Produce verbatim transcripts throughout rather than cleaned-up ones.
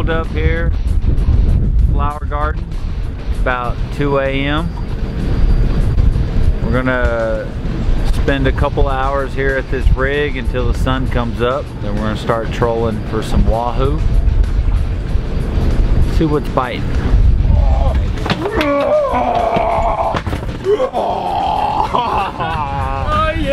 wound up here, flower garden. It's about two A M We're gonna spend a couple hours here at this rig until the sun comes up. Then we're gonna start trolling for some wahoo. See what's biting. Oh yeah!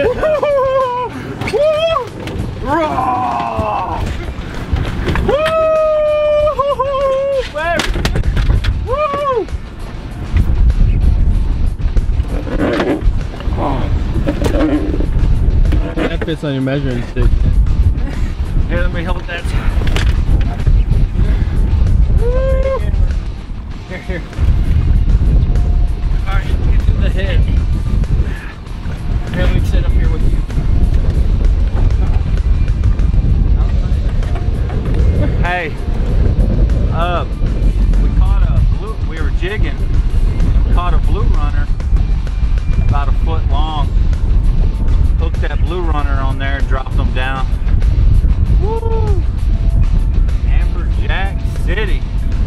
That fits on your measuring stick. Here, let me hold that. Here, here. Alright, get to the head. Here, let me sit up here with you. Hey, uh, we caught a blue, we were jigging, and we caught a blue runner about a foot long. Hooked that blue runner on there and dropped them down. Woo! Amberjack City.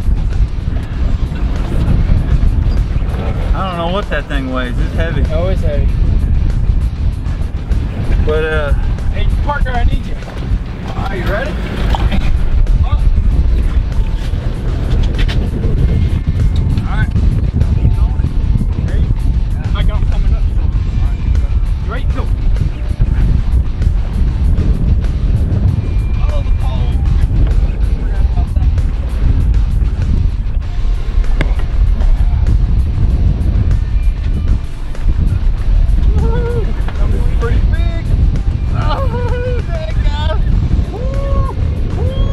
I don't know what that thing weighs. It's heavy. Always heavy. But uh, hey partner, I need you. Are you ready? Alright. Keep going. Ready? I got him coming up. So. Alright, you ready? Go. Oh, the pole. Pretty big. Oh, that guy. Woo, woo.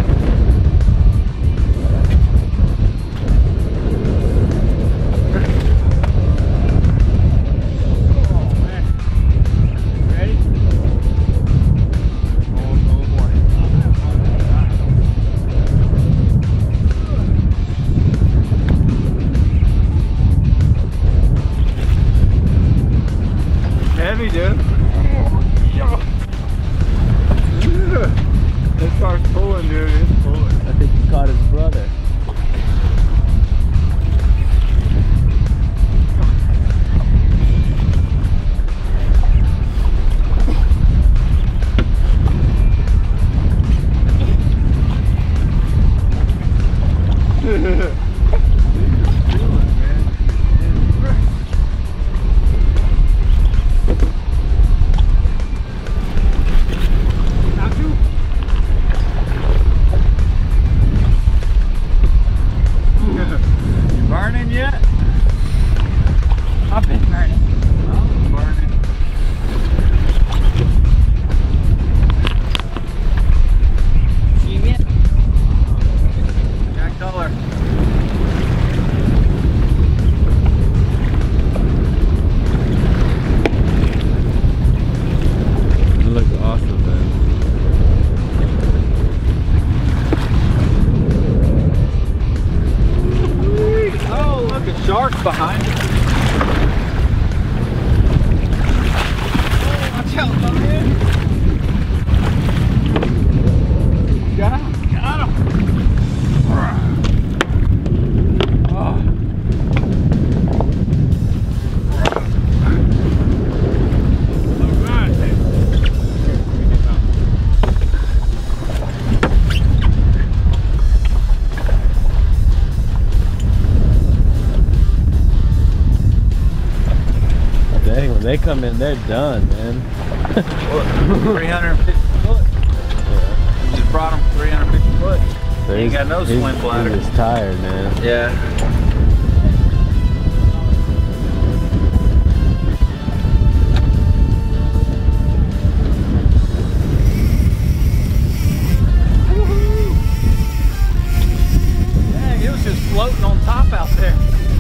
Oh man. Ready? Oh, oh boy. Heavy, dude. It starts pulling, dude. It's pulling. I think he caught his brother. Burning yet? I've been burning. Oh, burning. See him yet? Jack Dollar. It looks awesome, man. Oh, look, a shark's behind it. Oh, watch out, my man. Got him. Got him. Oh. All right. Dang, when they come in, they're done, man. three hundred fifty foot. You just brought him three hundred fifty foot. So He ain't got no swim bladder. He's tired, man. Yeah. Dang, it was just floating on top out there.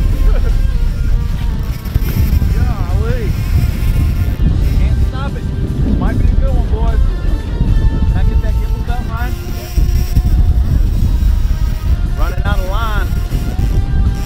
Golly. Can't stop it. This might be a good one, boys. Can I get that gimbal belt, Ryan? Running out of line.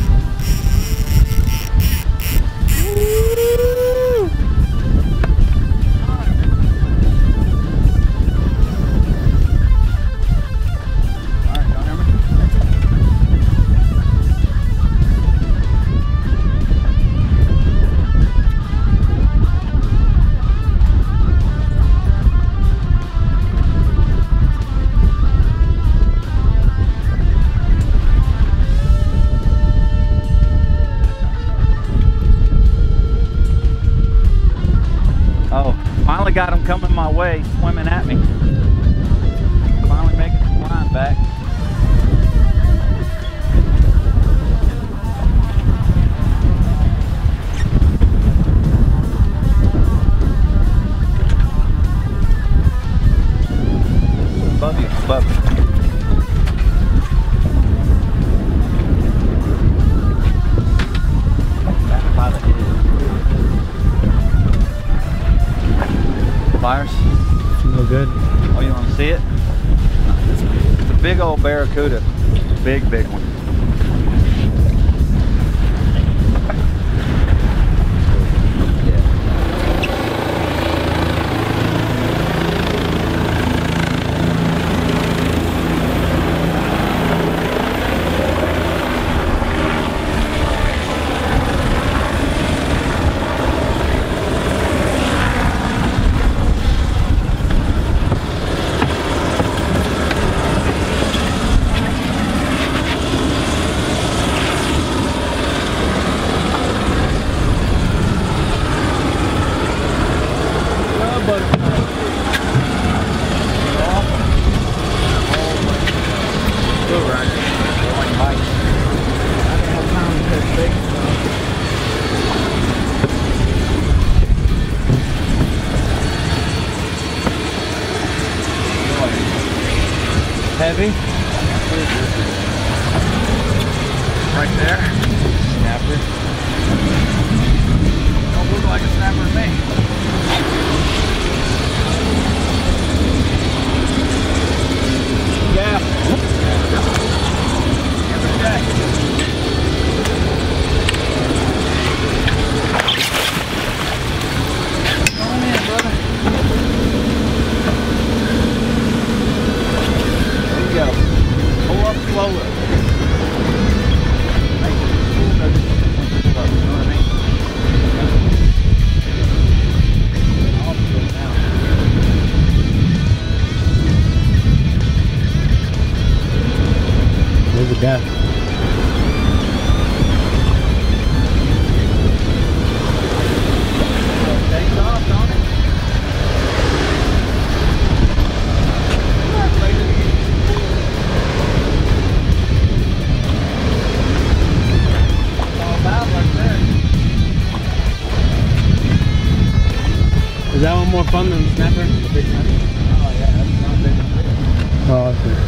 at me. Finally making some line back. Above you, above you. Back by the head. Fires? No good. Oh, you want to see it? It's a big old barracuda. Big, big one. Heavy. Right there. Snapper. Don't look like a snapper to me. Yeah. Amberjack. Come on in, brother. Go. Pull up slowly. Make it cool, no, just slow, you know what I mean? I'll do it now. There's a death. Takes off, don't it? Is that one more fun than the snapper? The big snapper? Oh yeah, that's not big as this. Oh, okay.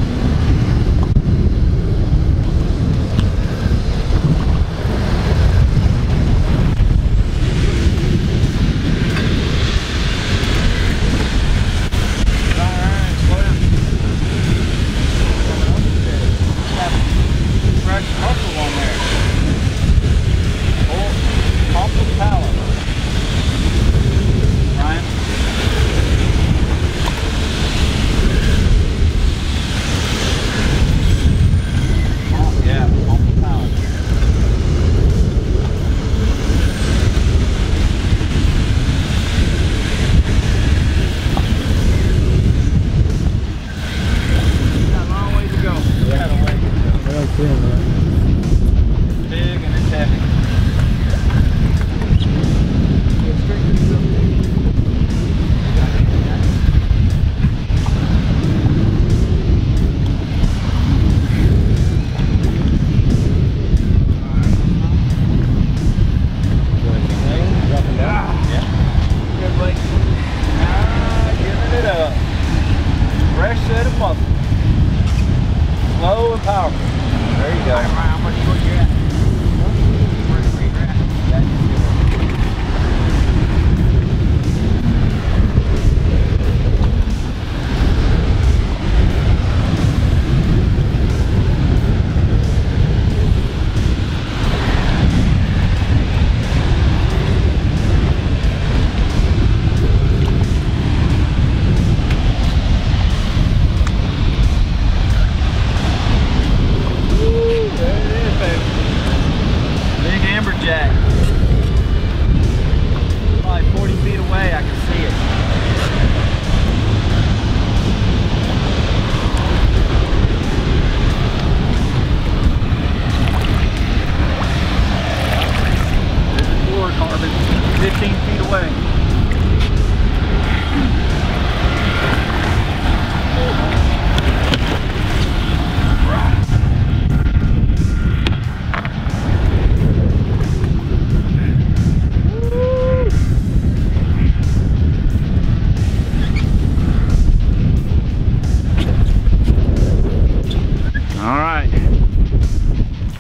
Slow and powerful. There you go. How much you at? Where you at? There it is, baby.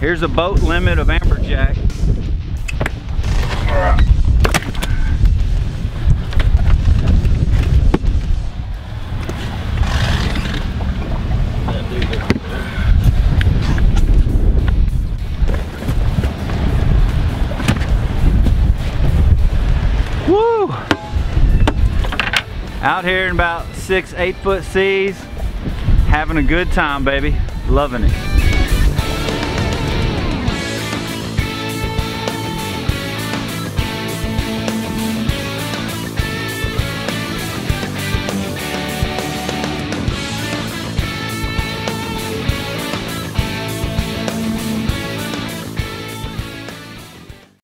Here's a boat limit of Amberjack. Woo! Out here in about six, eight foot seas, having a good time, baby. Loving it.